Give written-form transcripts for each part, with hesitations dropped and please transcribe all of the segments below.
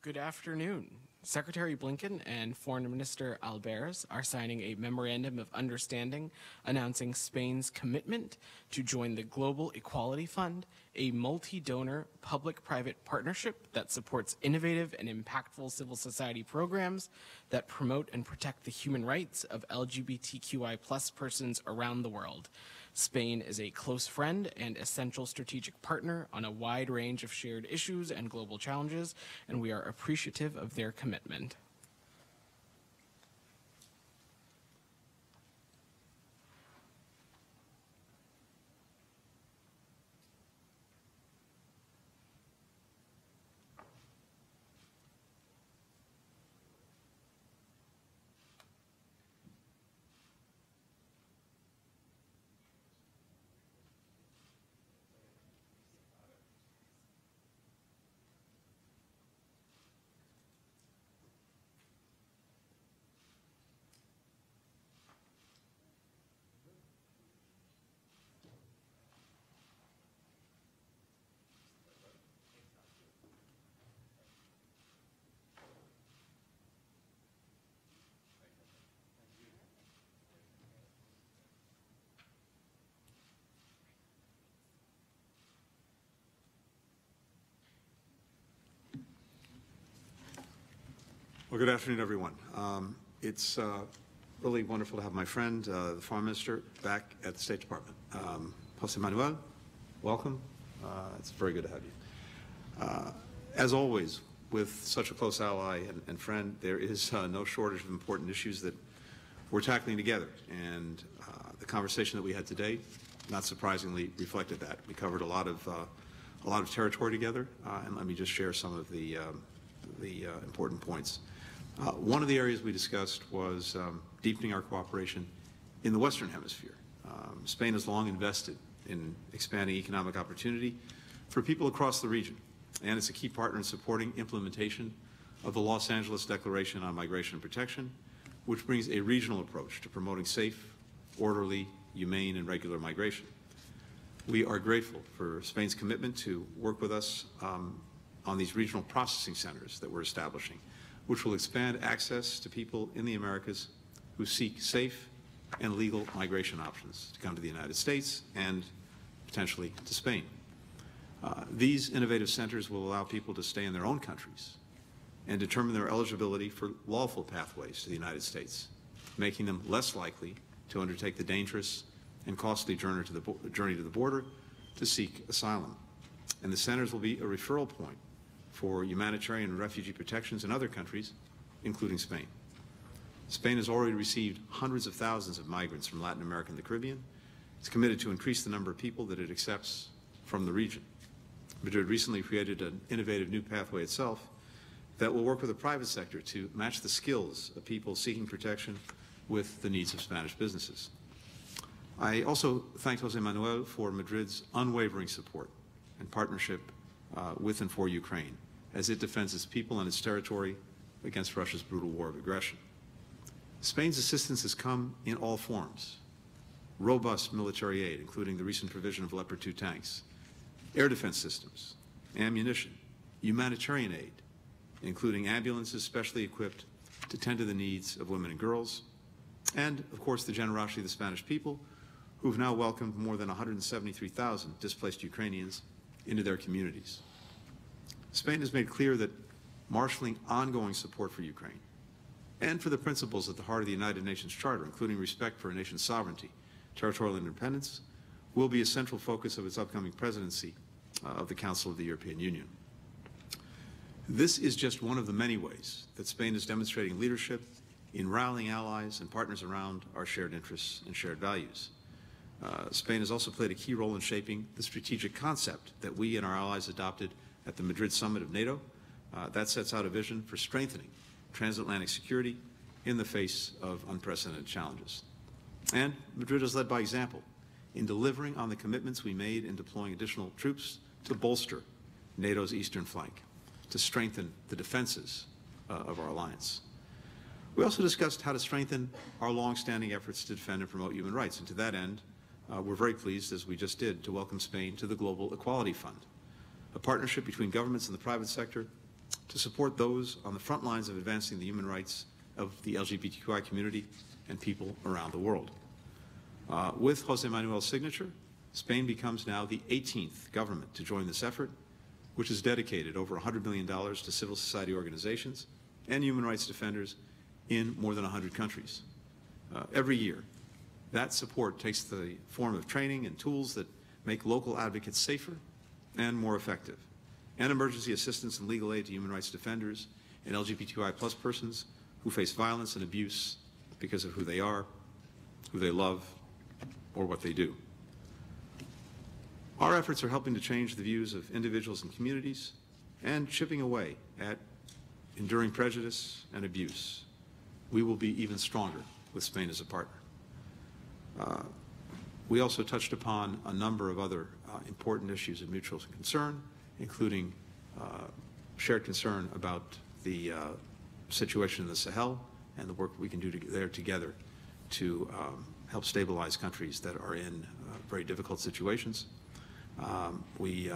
Good afternoon. Secretary Blinken and Foreign Minister Albares are signing a memorandum of understanding announcing Spain's commitment to join the Global Equality Fund, a multi-donor public-private partnership that supports innovative and impactful civil society programs that promote and protect the human rights of LGBTQI+ persons around the world. Spain is a close friend and essential strategic partner on a wide range of shared issues and global challenges, and we are appreciative of their commitment. Well, good afternoon, everyone. It's really wonderful to have my friend, the Foreign Minister, back at the State Department. José Manuel, welcome. It's very good to have you. As always, with such a close ally and friend, there is no shortage of important issues that we're tackling together. And the conversation that we had today, not surprisingly, reflected that. We covered a lot of territory together, and let me just share some of the important points. One of the areas we discussed was deepening our cooperation in the Western Hemisphere. Spain has long invested in expanding economic opportunity for people across the region, and it's a key partner in supporting implementation of the Los Angeles Declaration on Migration and Protection, which brings a regional approach to promoting safe, orderly, humane, and regular migration. We are grateful for Spain's commitment to work with us on these regional processing centers that we're establishing, which will expand access to people in the Americas who seek safe and legal migration options to come to the United States and potentially to Spain. These innovative centers will allow people to stay in their own countries and determine their eligibility for lawful pathways to the United States, making them less likely to undertake the dangerous and costly journey to the border to seek asylum. And the centers will be a referral point for humanitarian and refugee protections in other countries, including Spain. Spain has already received hundreds of thousands of migrants from Latin America and the Caribbean. It's committed to increase the number of people that it accepts from the region. Madrid recently created an innovative new pathway itself that will work with the private sector to match the skills of people seeking protection with the needs of Spanish businesses. I also thank José Manuel for Madrid's unwavering support and partnership with and for Ukraine, as it defends its people and its territory against Russia's brutal war of aggression. Spain's assistance has come in all forms. Robust military aid, including the recent provision of Leopard 2 tanks, air defense systems, ammunition, humanitarian aid, including ambulances specially equipped to tend to the needs of women and girls, and, of course, the generosity of the Spanish people, who've now welcomed more than 173,000 displaced Ukrainians into their communities. Spain has made clear that marshaling ongoing support for Ukraine and for the principles at the heart of the United Nations Charter, including respect for a nation's sovereignty, territorial independence, will be a central focus of its upcoming presidency of the Council of the European Union. This is just one of the many ways that Spain is demonstrating leadership in rallying allies and partners around our shared interests and shared values. Spain has also played a key role in shaping the strategic concept that we and our allies adopted at the Madrid summit of NATO. That sets out a vision for strengthening transatlantic security in the face of unprecedented challenges. And Madrid has led by example in delivering on the commitments we made in deploying additional troops to bolster NATO's eastern flank, to strengthen the defenses of our alliance. We also discussed how to strengthen our long-standing efforts to defend and promote human rights, and to that end, we're very pleased, as we just did, to welcome Spain to the Global Equality Fund, a partnership between governments and the private sector to support those on the front lines of advancing the human rights of the LGBTQI community and people around the world. With José Manuel's signature, Spain becomes now the 18th government to join this effort, which has dedicated over $100 million to civil society organizations and human rights defenders in more than 100 countries. Every year, that support takes the form of training and tools that make local advocates safer and more effective, and emergency assistance and legal aid to human rights defenders and LGBTQI+ persons who face violence and abuse because of who they are, who they love, or what they do. Our efforts are helping to change the views of individuals and communities and chipping away at enduring prejudice and abuse. We will be even stronger with Spain as a partner. We also touched upon a number of other important issues of mutual concern, including shared concern about the situation in the Sahel and the work we can do there together to help stabilize countries that are in very difficult situations. We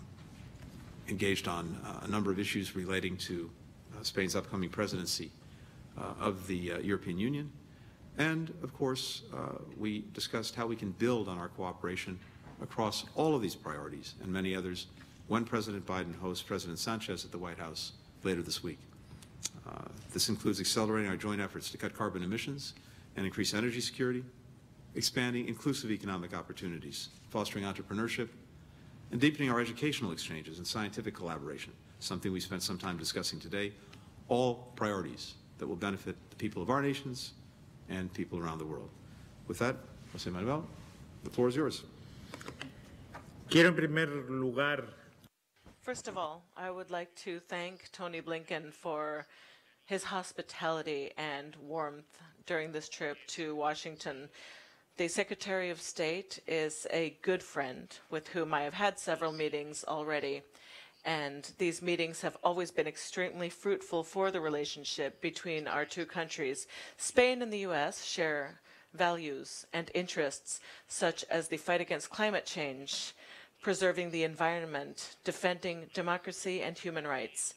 engaged on a number of issues relating to Spain's upcoming presidency of the European Union. And, of course, we discussed how we can build on our cooperation across all of these priorities and many others when President Biden hosts President Sanchez at the White House later this week. This includes accelerating our joint efforts to cut carbon emissions and increase energy security, expanding inclusive economic opportunities, fostering entrepreneurship, and deepening our educational exchanges and scientific collaboration, something we spent some time discussing today, all priorities that will benefit the people of our nations and people around the world. With that, José Manuel, the floor is yours. Quiero en primer lugar. First of all, I would like to thank Tony Blinken for his hospitality and warmth during this trip to Washington. The Secretary of State is a good friend with whom I have had several meetings already, and these meetings have always been extremely fruitful for the relationship between our two countries. Spain and the U.S. share values and interests such as the fight against climate change, preserving the environment, defending democracy and human rights.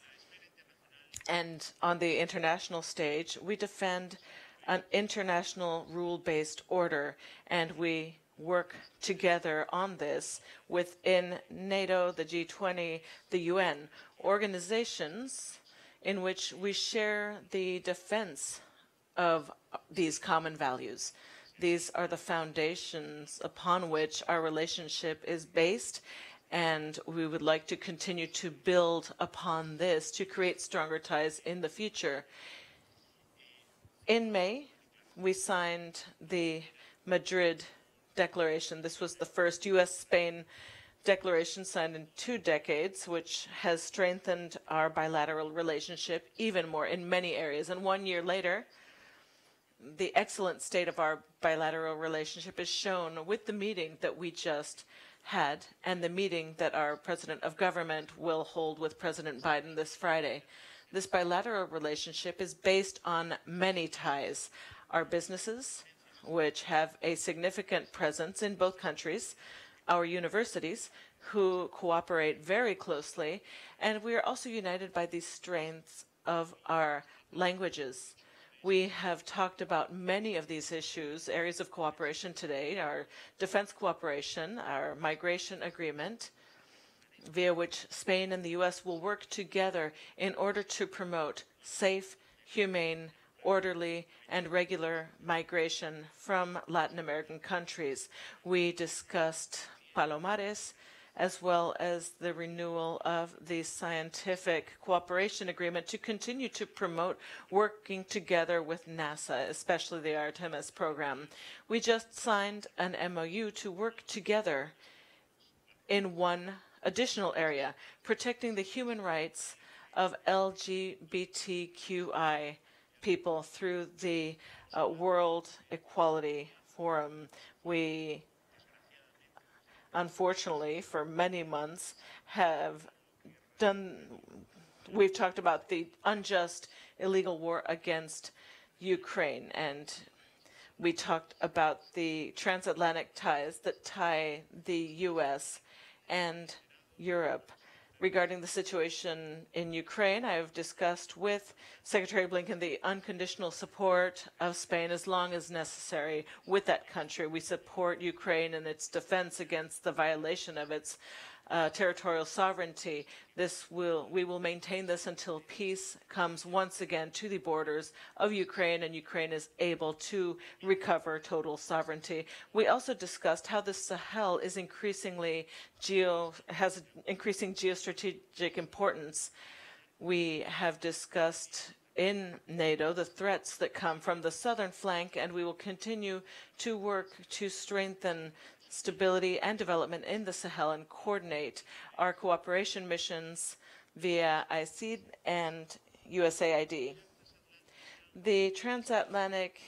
And on the international stage, we defend an international rule-based order, and we work together on this within NATO, the G20, the UN, organizations in which we share the defense of these common values. These are the foundations upon which our relationship is based, and we would like to continue to build upon this to create stronger ties in the future. In May, we signed the Madrid Declaration. This was the first U.S.-Spain declaration signed in 2 decades, which has strengthened our bilateral relationship even more in many areas. And 1 year later, the excellent state of our bilateral relationship is shown with the meeting that we just had and the meeting that our President of Government will hold with President Biden this Friday. This bilateral relationship is based on many ties. Our businesses, which have a significant presence in both countries, our universities, who cooperate very closely, and we are also united by the strengths of our languages. We have talked about many of these issues, areas of cooperation today, our defense cooperation, our migration agreement, via which Spain and the U.S. will work together in order to promote safe, humane, orderly, and regular migration from Latin American countries. We discussed Palomares, as well as the renewal of the scientific cooperation agreement to continue to promote working together with NASA, especially the Artemis program. We just signed an MOU to work together in one additional area, protecting the human rights of LGBTQI people through the World Equality Forum. We, unfortunately, for many months, we've talked about the unjust, illegal war against Ukraine, and we talked about the transatlantic ties that tie the U.S. and Europe. Regarding the situation in Ukraine, I have discussed with Secretary Blinken the unconditional support of Spain as long as necessary with that country. We support Ukraine in its defense against the violation of its territorial sovereignty. We will maintain this until peace comes once again to the borders of Ukraine and Ukraine is able to recover total sovereignty. We also discussed how the Sahel is has increasing geostrategic importance. We have discussed in NATO the threats that come from the southern flank, and we will continue to work to strengthen stability and development in the Sahel and coordinate our cooperation missions via ICID and USAID. The transatlantic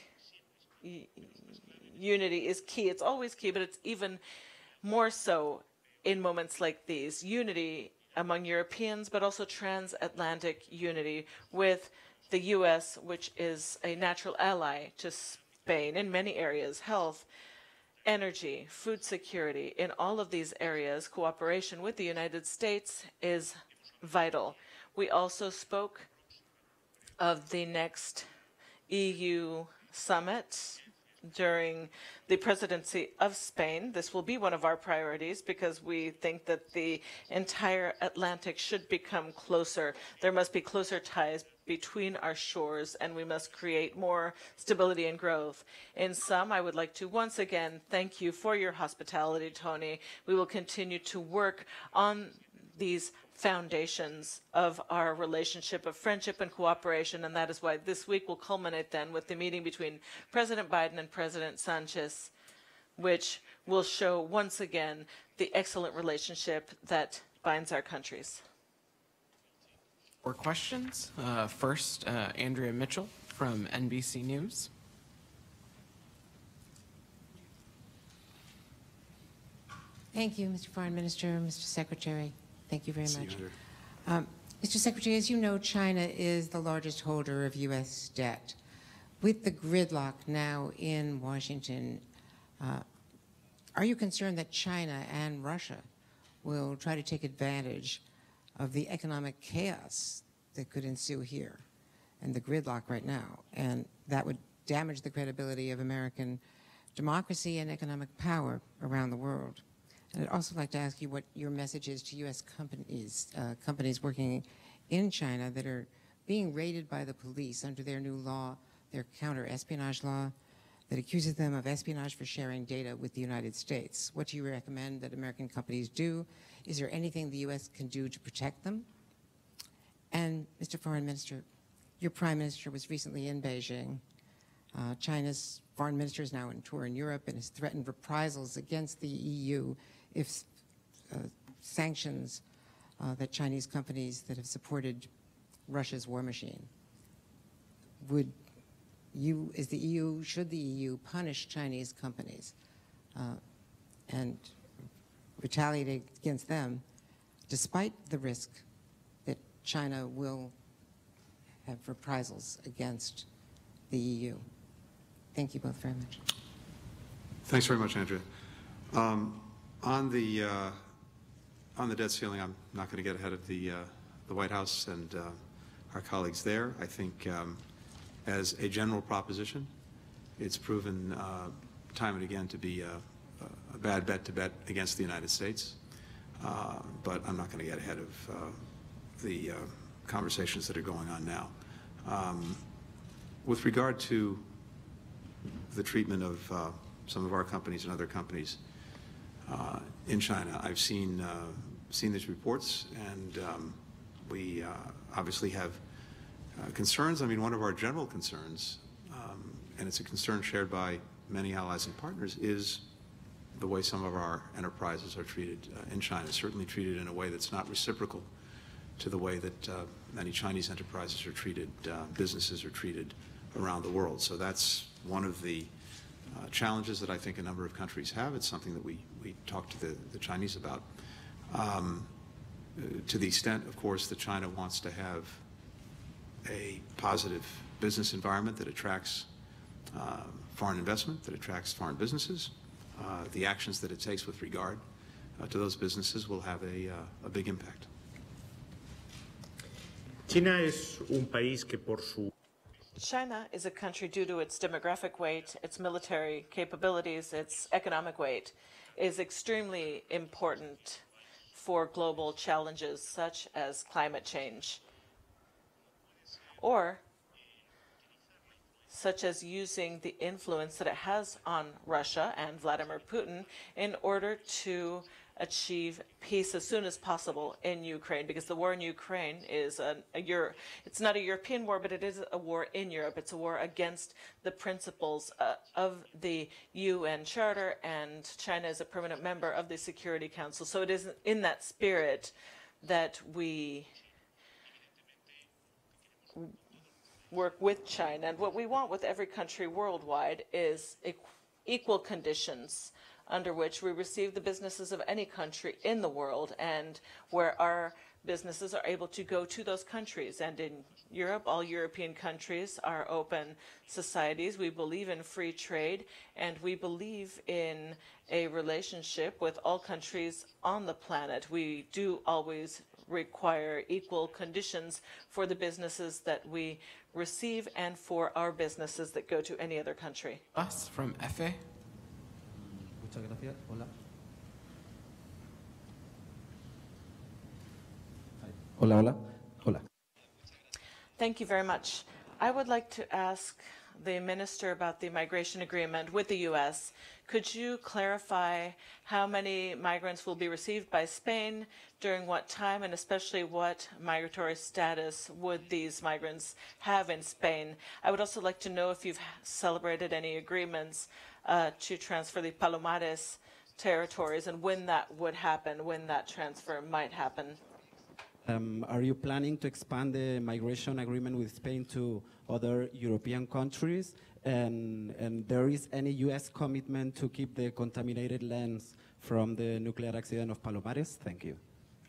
unity is key. It's always key, but it's even more so in moments like these. Unity among Europeans, but also transatlantic unity with the U.S., which is a natural ally to Spain in many areas: health, energy, food security. In all of these areas, cooperation with the United States is vital. We also spoke of the next EU summit during the presidency of Spain. This will be one of our priorities because we think that the entire Atlantic should become closer. There must be closer ties between our shores, and we must create more stability and growth. In sum, I would like to once again thank you for your hospitality, Tony. We will continue to work on these foundations of our relationship of friendship and cooperation, and that is why this week will culminate then with the meeting between President Biden and President Sanchez, which will show once again the excellent relationship that binds our countries. Or questions? First, Andrea Mitchell from NBC News. Thank you, Mr. Foreign Minister, Mr. Secretary. Thank you very much. Mr. Secretary, as you know, China is the largest holder of U.S. debt. With the gridlock now in Washington, are you concerned that China and Russia will try to take advantage of the economic chaos that could ensue here and the gridlock right now, and that would damage the credibility of American democracy and economic power around the world? And I'd also like to ask you what your message is to U.S. companies working in China that are being raided by the police under their new law, their counter-espionage law, that accuses them of espionage for sharing data with the United States. What do you recommend that American companies do? Is there anything the U.S. can do to protect them? And, Mr. Foreign Minister, your Prime Minister was recently in Beijing. China's foreign minister is now on tour in Europe and has threatened reprisals against the EU if sanctions that Chinese companies that have supported Russia's war machine. Would you, as the EU, should the EU punish Chinese companies and retaliate against them, despite the risk that China will have reprisals against the EU? Thank you both very much. Thanks very much, Andrea. On the debt ceiling, I'm not going to get ahead of the White House and our colleagues there. I think as a general proposition, it's proven time and again to be a bad bet to bet against the United States. But I'm not going to get ahead of the conversations that are going on now. With regard to the treatment of some of our companies and other companies in China, I've seen these reports, and we obviously have concerns. I mean, one of our general concerns, and it's a concern shared by many allies and partners, is the way some of our enterprises are treated in China, certainly treated in a way that's not reciprocal to the way that many Chinese enterprises are treated, businesses are treated around the world. So that's one of the challenges that I think a number of countries have. It's something that we talk to the Chinese about. To the extent, of course, that China wants to have a positive business environment that attracts foreign investment, that attracts foreign businesses, the actions that it takes with regard to those businesses will have a big impact. China es un país que por su China is a country due to its demographic weight, its military capabilities, its economic weight, is extremely important for global challenges such as climate change, or such as using the influence that it has on Russia and Vladimir Putin in order to achieve peace as soon as possible in Ukraine, because the war in Ukraine is it's not a European war, but it is a war in Europe. It's a war against the principles of the UN Charter, and China is a permanent member of the Security Council. So it is in that spirit that we work with China. And what we want with every country worldwide is equal conditions under which we receive the businesses of any country in the world, and where our businesses are able to go to those countries. And in Europe, all European countries are open societies. We believe in free trade, and we believe in a relationship with all countries on the planet. We do always require equal conditions for the businesses that we receive and for our businesses that go to any other country. Us from FA. Muchas gracias. Hola. Hola, hola. Hola. Thank you very much. I would like to ask the Minister about the migration agreement with the U.S. Could you clarify how many migrants will be received by Spain, during what time, and especially what migratory status would these migrants have in Spain? I would also like to know if you've celebrated any agreements to transfer the Palomares territories, and when that would happen, when that transfer might happen. Are you planning to expand the migration agreement with Spain to other European countries? And there is any U.S. commitment to keep the contaminated lands from the nuclear accident of Palomares? Thank you.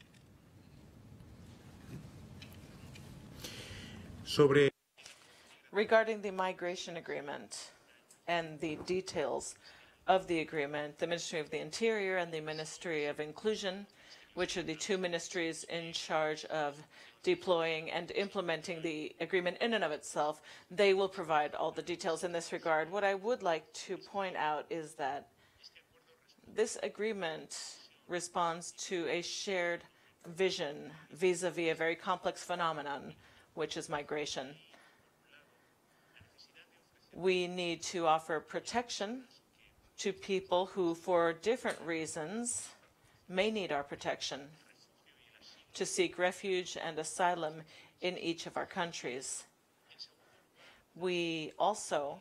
Regarding the migration agreement and the details of the agreement, the Ministry of the Interior and the Ministry of Inclusion, which are the two ministries in charge of deploying and implementing the agreement in and of itself, they will provide all the details in this regard. What I would like to point out is that this agreement responds to a shared vision vis-a-vis a very complex phenomenon, which is migration. We need to offer protection to people who, for different reasons, may need our protection, to seek refuge and asylum in each of our countries. We also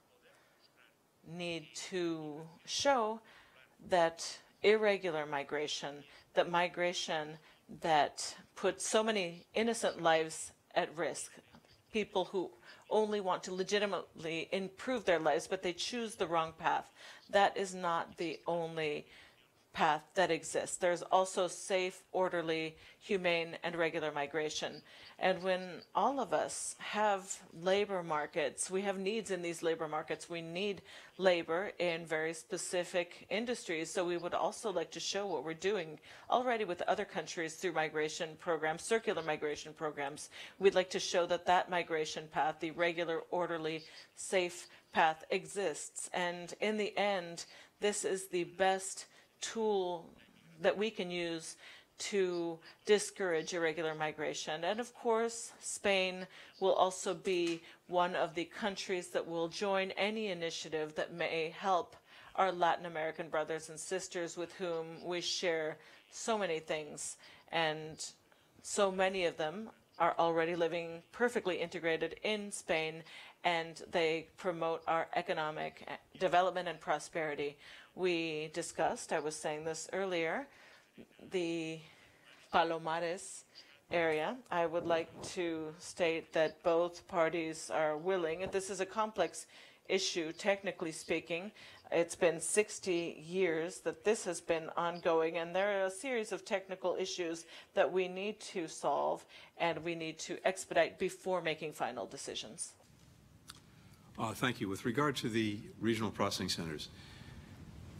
need to show that irregular migration, that migration that puts so many innocent lives at risk, people who only want to legitimately improve their lives, but they choose the wrong path. That is not the only path that exists. There's also safe, orderly, humane, and regular migration. And when all of us have labor markets, we have needs in these labor markets. We need labor in very specific industries. So we would also like to show what we're doing already with other countries through migration programs, circular migration programs. We'd like to show that that migration path, the regular, orderly, safe path, exists. And in the end, this is the best tool that we can use to discourage irregular migration. And of course, Spain will also be one of the countries that will join any initiative that may help our Latin American brothers and sisters with whom we share so many things. And so many of them are already living perfectly integrated in Spain, and they promote our economic development and prosperity. We discussed, I was saying this earlier, the Palomares area. I would like to state that both parties are willing, and this is a complex issue, technically speaking. It's been 60 years that this has been ongoing, and there are a series of technical issues that we need to solve and we need to expedite before making final decisions. Thank you. With regard to the regional processing centers,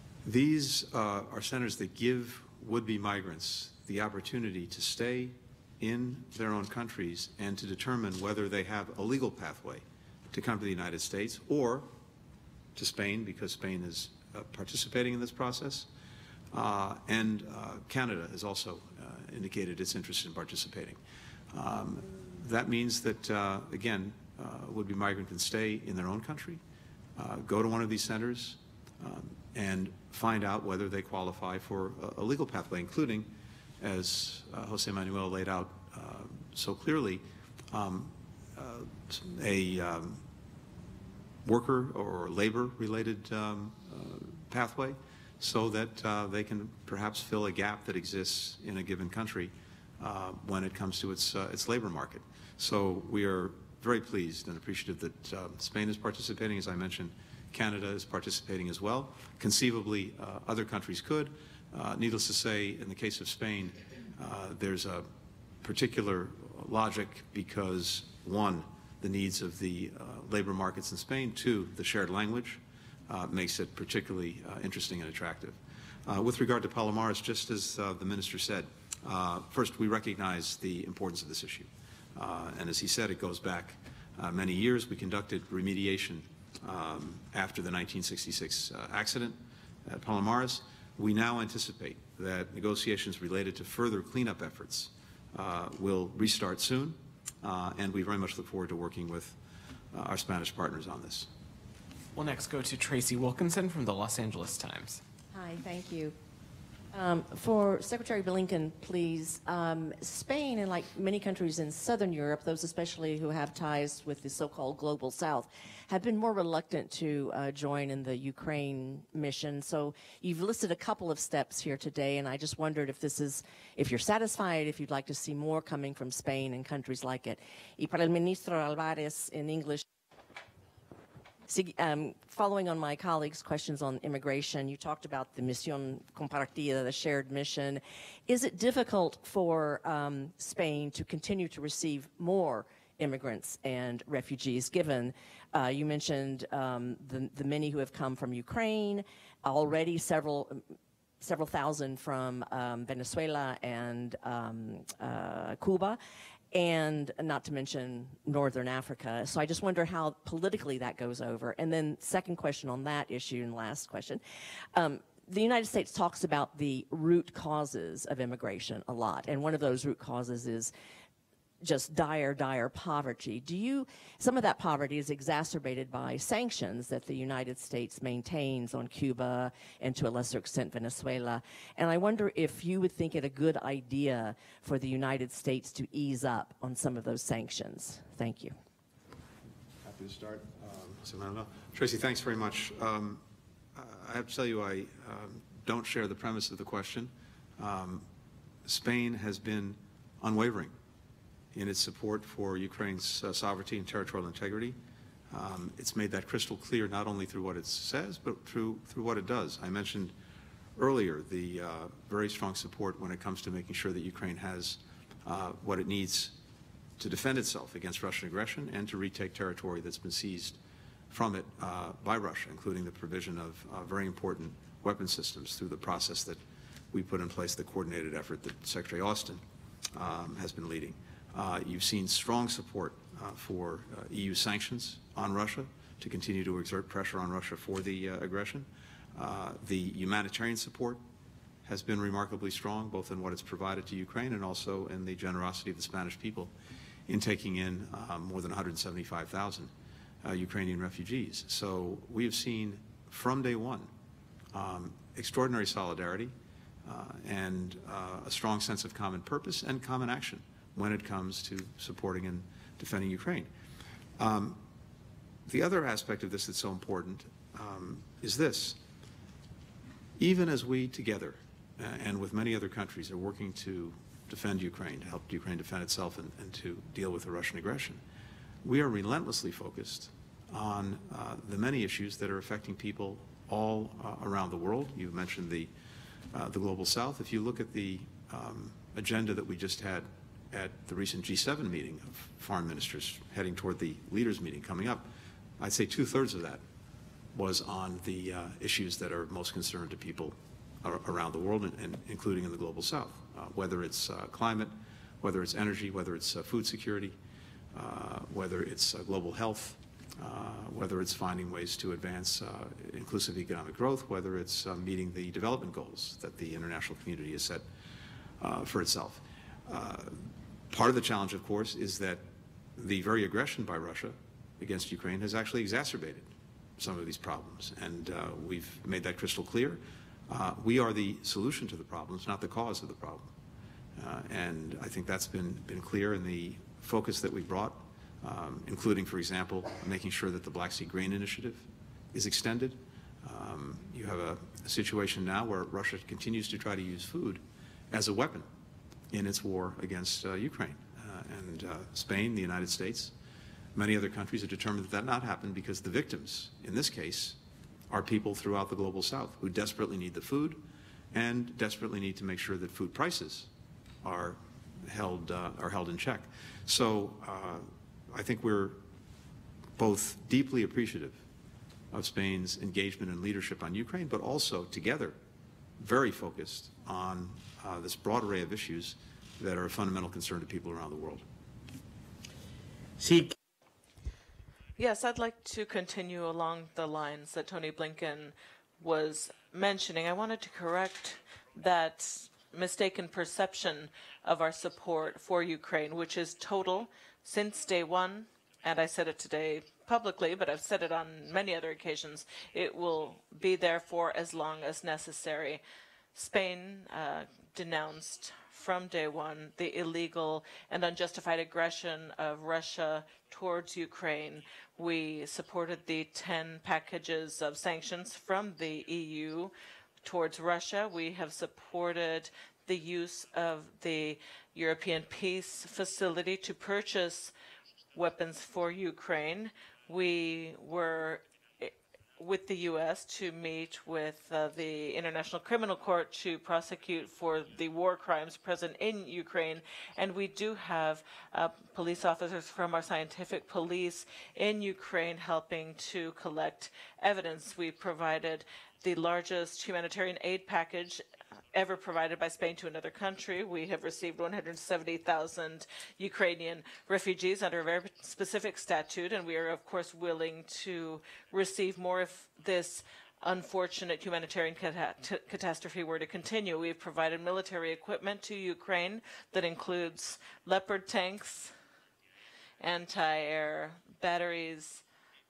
these are centers that give would-be migrants the opportunity to stay in their own countries and to determine whether they have a legal pathway to come to the United States or to Spain, because Spain is participating in this process, and Canada has also indicated its interest in participating. That means that, again, would-be migrant can stay in their own country, go to one of these centers, and find out whether they qualify for a legal pathway, including, as José Manuel laid out so clearly, a worker or labor-related pathway, so that they can perhaps fill a gap that exists in a given country when it comes to its labor market. So we are very pleased and appreciative that Spain is participating. As I mentioned, Canada is participating as well. Conceivably, other countries could. Needless to say, in the case of Spain, there's a particular logic because, one, the needs of the labor markets in Spain, two, the shared language makes it particularly interesting and attractive. With regard to Palomares, just as the Minister said, first, we recognize the importance of this issue. And as he said, it goes back many years. We conducted remediation after the 1966 accident at Palomares. We now anticipate that negotiations related to further cleanup efforts will restart soon, and we very much look forward to working with our Spanish partners on this. We'll next go to Tracy Wilkinson from the Los Angeles Times. Hi, thank you. For Secretary Blinken, please, Spain and like many countries in Southern Europe, those especially who have ties with the so-called Global South, have been more reluctant to join in the Ukraine mission. So you've listed a couple of steps here today, and I just wondered if you're satisfied, if you'd like to see more coming from Spain and countries like it. Y para el ministro Albares in English. Following on my colleagues' questions on immigration, you talked about the misión compartida, the shared mission. Is it difficult for Spain to continue to receive more immigrants and refugees, given you mentioned the many who have come from Ukraine, already several thousand from Venezuela and Cuba, and not to mention Northern Africa. So I just wonder how politically that goes over. And then second question on that issue and last question. The United States talks about the root causes of immigration a lot, and one of those root causes is just dire poverty. Some of that poverty is exacerbated by sanctions that the United States maintains on Cuba and to a lesser extent Venezuela. And I wonder if you would think it a good idea for the United States to ease up on some of those sanctions. Thank you. Happy to start. Tracy, thanks very much. I have to tell you, I don't share the premise of the question. Spain has been unwavering in its support for Ukraine's sovereignty and territorial integrity. It's made that crystal clear not only through what it says, but through what it does. I mentioned earlier the very strong support when it comes to making sure that Ukraine has what it needs to defend itself against Russian aggression and to retake territory that's been seized from it by Russia, including the provision of very important weapon systems through the process that we put in place, the coordinated effort that Secretary Austin has been leading. You've seen strong support for EU sanctions on Russia to continue to exert pressure on Russia for the aggression. The humanitarian support has been remarkably strong, both in what it's provided to Ukraine and also in the generosity of the Spanish people in taking in more than 175,000 Ukrainian refugees. So we have seen from day one extraordinary solidarity and a strong sense of common purpose and common action when it comes to supporting and defending Ukraine. The other aspect of this that's so important is this. Even as we together and with many other countries are working to defend Ukraine, to help Ukraine defend itself and to deal with the Russian aggression, we are relentlessly focused on the many issues that are affecting people all around the world. You mentioned the Global South. If you look at the agenda that we just had at the recent G7 meeting of foreign ministers heading toward the leaders meeting coming up, I'd say 2/3 of that was on the issues that are most concerned to people around the world, and including in the Global South, whether it's climate, whether it's energy, whether it's food security, whether it's global health, whether it's finding ways to advance inclusive economic growth, whether it's meeting the development goals that the international community has set for itself. Part of the challenge, of course, is that the very aggression by Russia against Ukraine has actually exacerbated some of these problems, and we've made that crystal clear. We are the solution to the problems, not the cause of the problem. And I think that's been clear in the focus that we brought, including, for example, making sure that the Black Sea Grain Initiative is extended. You have a situation now where Russia continues to try to use food as a weapon in its war against Ukraine. And Spain, the United States, many other countries have determined that not happen because the victims, in this case, are people throughout the global south who desperately need the food and desperately need to make sure that food prices are held in check. So I think we're both deeply appreciative of Spain's engagement and leadership on Ukraine, but also together very focused on this broad array of issues that are a fundamental concern to people around the world. Sí. Yes, I'd like to continue along the lines that Tony Blinken was mentioning. I wanted to correct that mistaken perception of our support for Ukraine, which is total since day one, and I said it today publicly, but I've said it on many other occasions. It will be there for as long as necessary. Spain denounced from day one the illegal and unjustified aggression of Russia towards Ukraine. We supported the 10 packages of sanctions from the EU towards Russia. We have supported the use of the European Peace Facility to purchase weapons for Ukraine. We were with the U.S. to meet with the International Criminal Court to prosecute for the war crimes present in Ukraine. And we do have police officers from our scientific police in Ukraine helping to collect evidence. We provided the largest humanitarian aid package ever provided by Spain to another country. We have received 170,000 Ukrainian refugees under a very specific statute, and we are, of course, willing to receive more if this unfortunate humanitarian catastrophe were to continue. We've provided military equipment to Ukraine that includes Leopard tanks, anti-air batteries,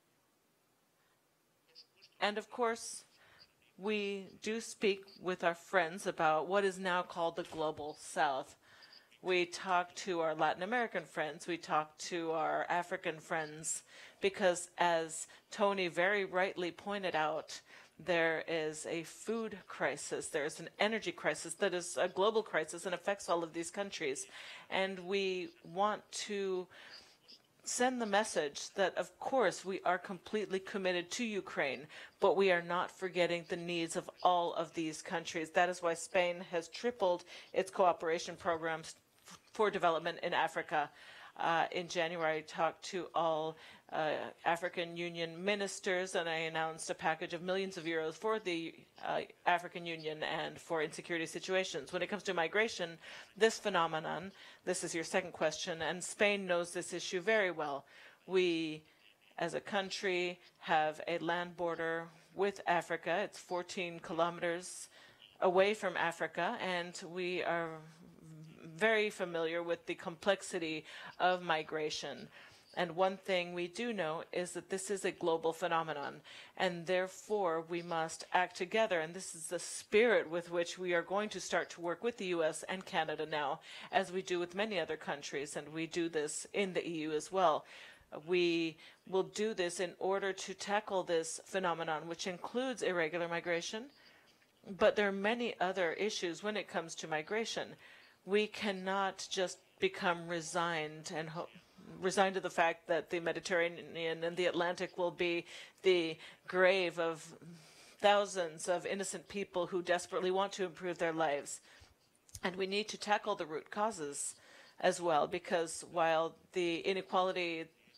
and, of course, we do speak with our friends about what is now called the Global South. We talk to our Latin American friends, we talk to our African friends, because as Tony very rightly pointed out, there is a food crisis, there's an energy crisis that is a global crisis and affects all of these countries. And we want to send the message that, of course, we are completely committed to Ukraine, but we are not forgetting the needs of all of these countries. That is why Spain has tripled its cooperation programs for development in Africa. In January, I talked to all African Union ministers, and I announced a package of millions of euros for the African Union and for insecurity situations. When it comes to migration, this phenomenon, this is your second question, and Spain knows this issue very well. We, as a country, have a land border with Africa. It's 14 kilometers away from Africa, and we are very familiar with the complexity of migration. And one thing we do know is that this is a global phenomenon, and therefore we must act together. And this is the spirit with which we are going to start to work with the U.S. and Canada now, as we do with many other countries, and we do this in the EU as well. We will do this in order to tackle this phenomenon, which includes irregular migration, but there are many other issues when it comes to migration. We cannot just become resigned and resigned to the fact that the Mediterranean and the Atlantic will be the grave of thousands of innocent people who desperately want to improve their lives. And we need to tackle the root causes as well, because while the inequality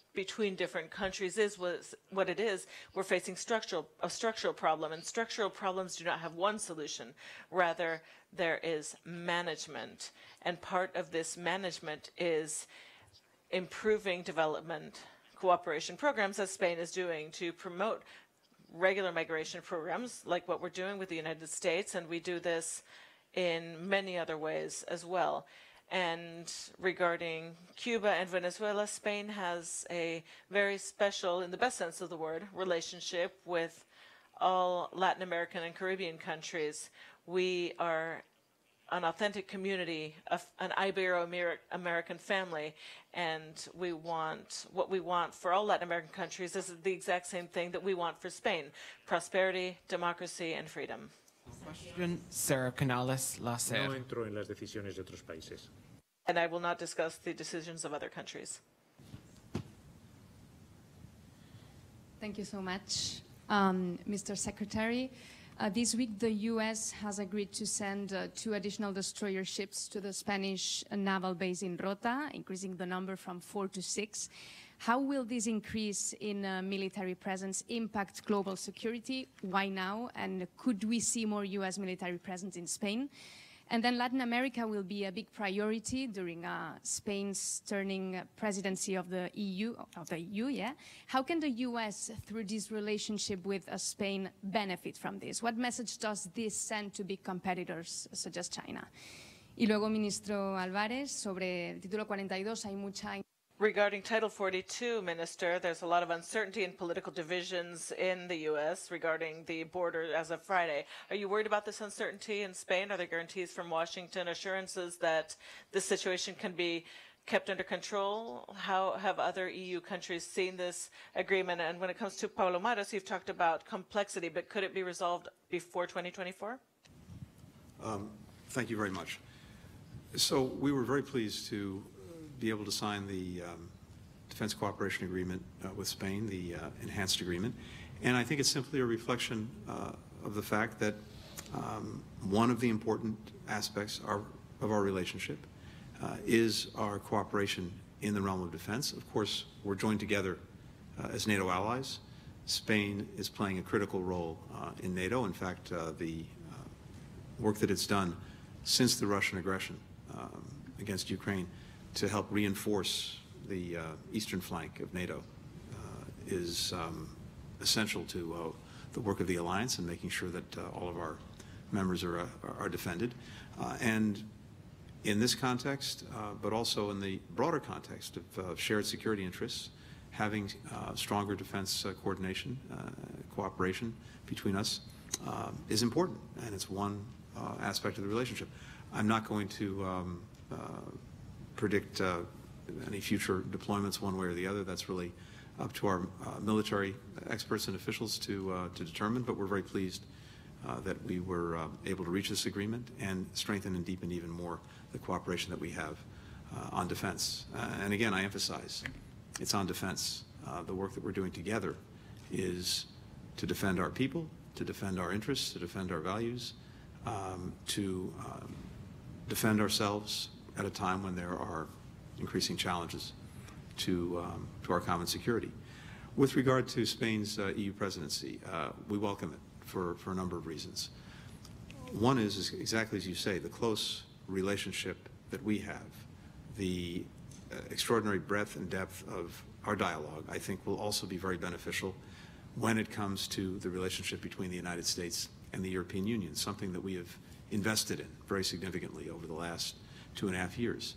between different countries is what it is. We're facing a structural problem, and structural problems do not have one solution. Rather, there is management, and part of this management is improving development cooperation programs, as Spain is doing, to promote regular migration programs like what we're doing with the United States, and we do this in many other ways as well. And regarding Cuba and Venezuela, Spain has a very special, in the best sense of the word, relationship with all Latin American and Caribbean countries. We are an authentic community, an Ibero-American family, and what we want for all Latin American countries is the exact same thing that we want for Spain: prosperity, democracy, and freedom. Question, Sarah Canales Lacer. No entro en las decisiones de otros países. And I will not discuss the decisions of other countries. Thank you so much, Mr. Secretary. This week, the U.S. has agreed to send 2 additional destroyer ships to the Spanish naval base in Rota, increasing the number from 4 to 6. How will this increase in military presence impact global security? Why now? And could we see more U.S. military presence in Spain? And then Latin America will be a big priority during Spain's turning presidency of the EU, yeah? How can the U.S., through this relationship with Spain, benefit from this? What message does this send to big competitors such as China? Y luego, Ministro Albares, sobre el título 42 hay mucha... Regarding Title 42, Minister, there's a lot of uncertainty and political divisions in the U.S. regarding the border as of Friday. Are you worried about this uncertainty in Spain? Are there guarantees from Washington, assurances that this situation can be kept under control? How have other EU countries seen this agreement? And when it comes to Palomares, you've talked about complexity, but could it be resolved before 2024? Thank you very much. So we were very pleased to be able to sign the Defense Cooperation Agreement with Spain, the enhanced agreement. And I think it's simply a reflection of the fact that one of the important aspects of our relationship is our cooperation in the realm of defense. Of course, we're joined together as NATO allies. Spain is playing a critical role in NATO. In fact, the work that it's done since the Russian aggression against Ukraine to help reinforce the eastern flank of NATO is essential to the work of the alliance and making sure that all of our members are defended. And in this context, but also in the broader context of shared security interests, having stronger defense coordination, cooperation between us is important, and it's one aspect of the relationship. I'm not going to predict any future deployments one way or the other. That's really up to our military experts and officials to determine, but we're very pleased that we were able to reach this agreement and strengthen and deepen even more the cooperation that we have on defense. And again, I emphasize, it's on defense. The work that we're doing together is to defend our people, to defend our interests, to defend our values, to defend ourselves at a time when there are increasing challenges to our common security. With regard to Spain's EU presidency, we welcome it for a number of reasons. One is exactly as you say, the close relationship that we have, the extraordinary breadth and depth of our dialogue, I think will also be very beneficial when it comes to the relationship between the United States and the European Union, something that we have invested in very significantly over the last 2.5 years.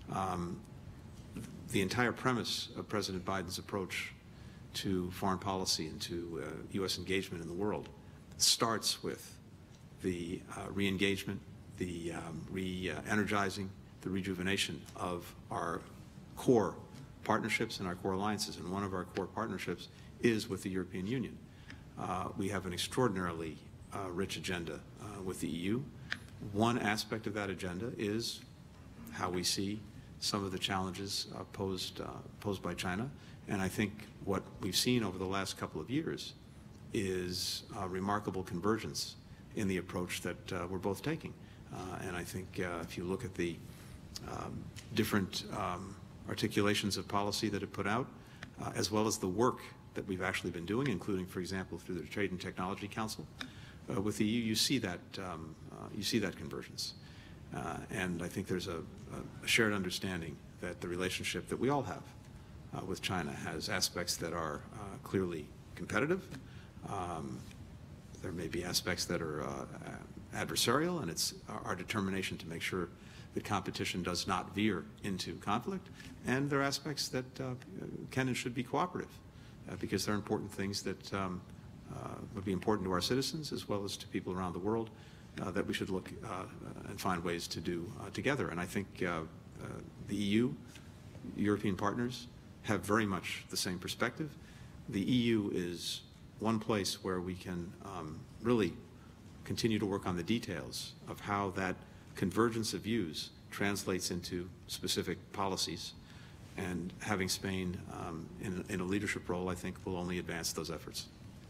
The entire premise of President Biden's approach to foreign policy and to U.S. engagement in the world starts with the re-engagement, the re-energizing, the rejuvenation of our core partnerships and our core alliances. And one of our core partnerships is with the European Union. We have an extraordinarily rich agenda with the EU. One aspect of that agenda is how we see some of the challenges posed by China. And I think what we've seen over the last couple of years is remarkable convergence in the approach that we're both taking. And I think if you look at the different articulations of policy that it put out, as well as the work that we've actually been doing, including, for example, through the Trade and Technology Council. With the EU, you see that convergence. And I think there's a shared understanding that the relationship that we all have with China has aspects that are clearly competitive. There may be aspects that are adversarial, and it's our determination to make sure that competition does not veer into conflict. And there are aspects that can and should be cooperative, because there are important things that would be important to our citizens as well as to people around the world that we should look and find ways to do together. And I think the EU, European partners, have very much the same perspective. The EU is one place where we can really continue to work on the details of how that convergence of views translates into specific policies. And having Spain in a leadership role, I think, will only advance those efforts.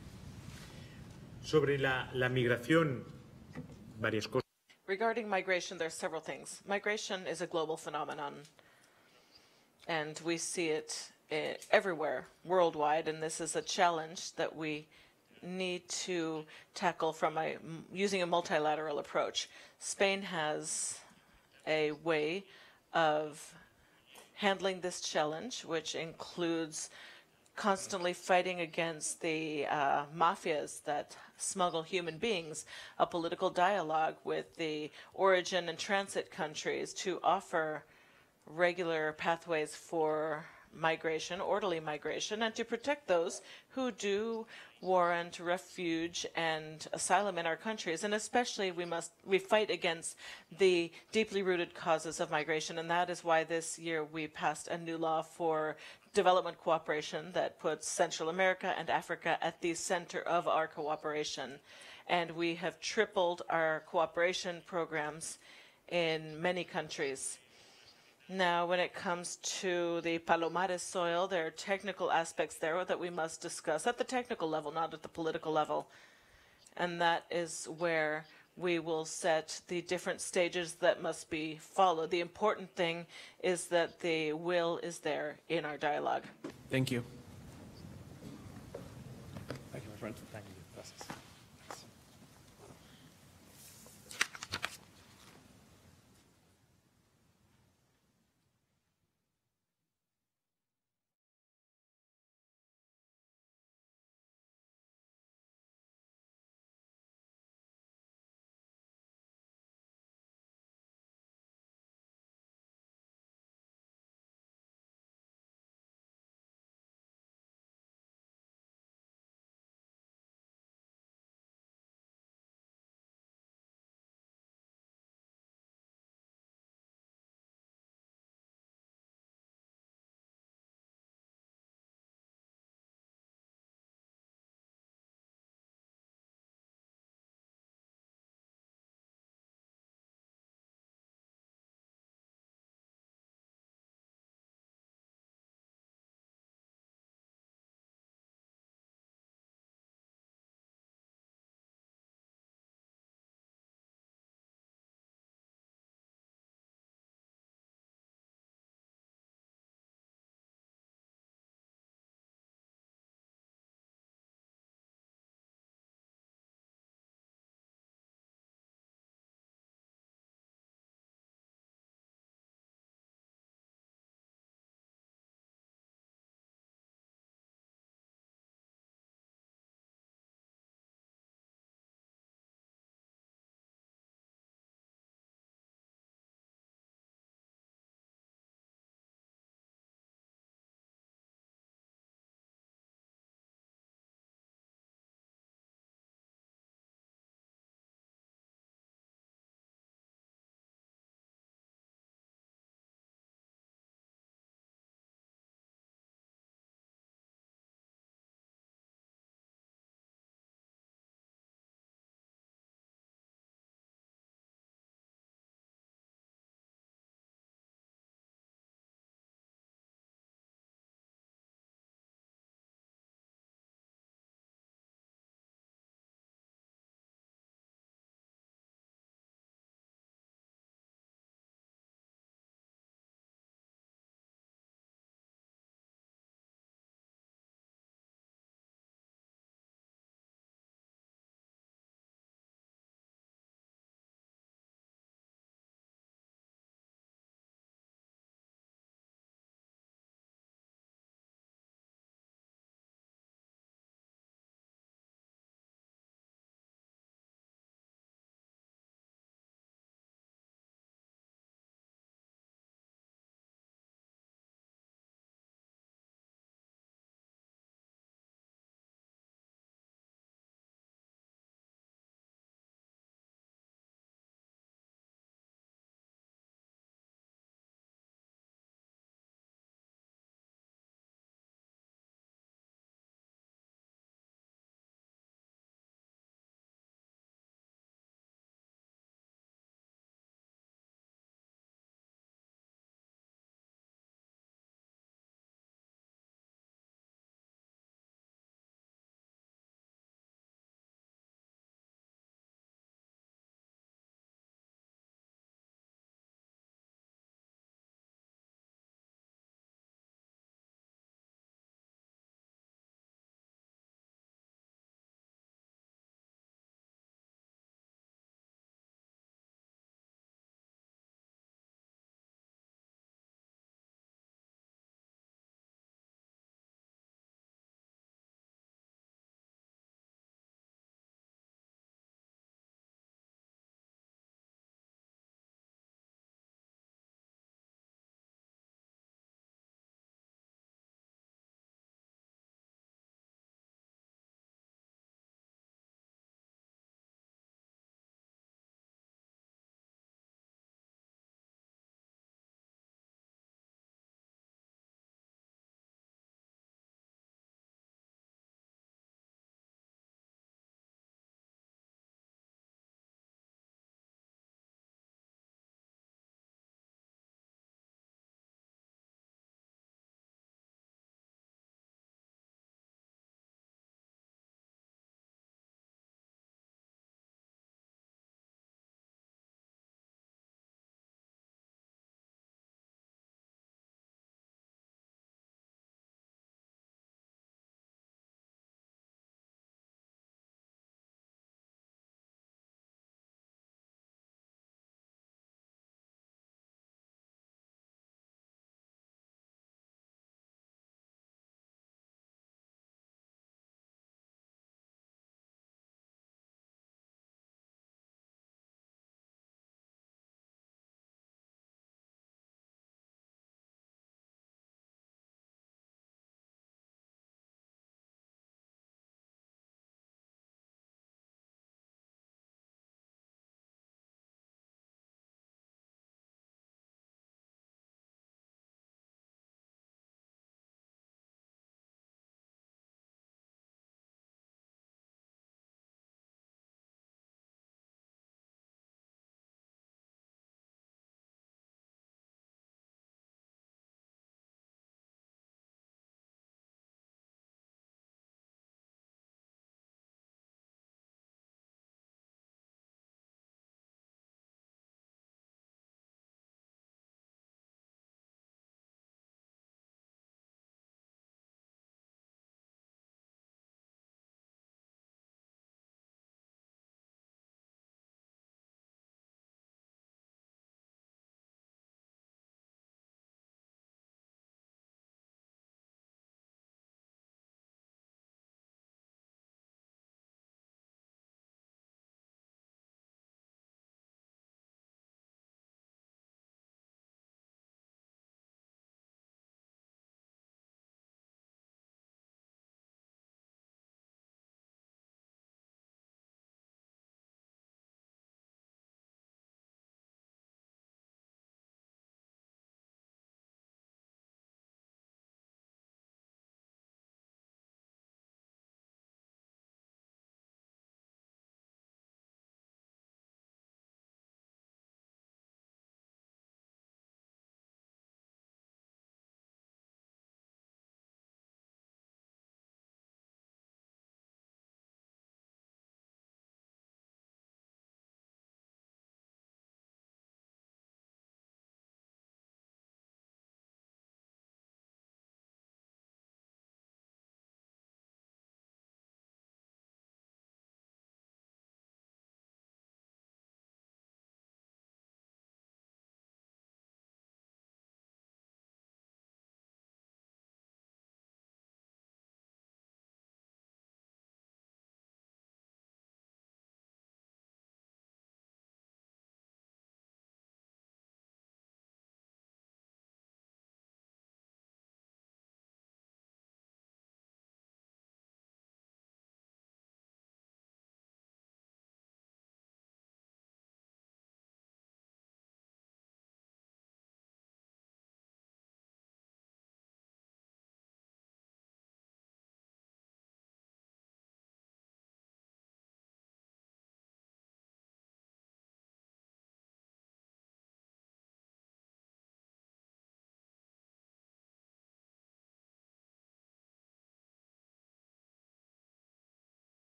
Sobre la migración, varias cosas. Regarding migration, there are several things. Migration is a global phenomenon, and we see it everywhere, worldwide, and this is a challenge that we need to tackle from using a multilateral approach. Spain has a way of handling this challenge, which includes constantly fighting against the mafias that smuggle human beings, a political dialogue with the origin and transit countries to offer regular pathways for migration, orderly migration, and to protect those who do warrant refuge and asylum in our countries. And especially we fight against the deeply rooted causes of migration, and that is why this year we passed a new law for development cooperation that puts Central America and Africa at the center of our cooperation. And we have tripled our cooperation programs in many countries. Now, when it comes to the Palomares soil, there are technical aspects there that we must discuss at the technical level, not at the political level. And that is where we will set the different stages that must be followed. The important thing is that the will is there in our dialogue. Thank you. Thank you, my friend. Thank you. Gracias.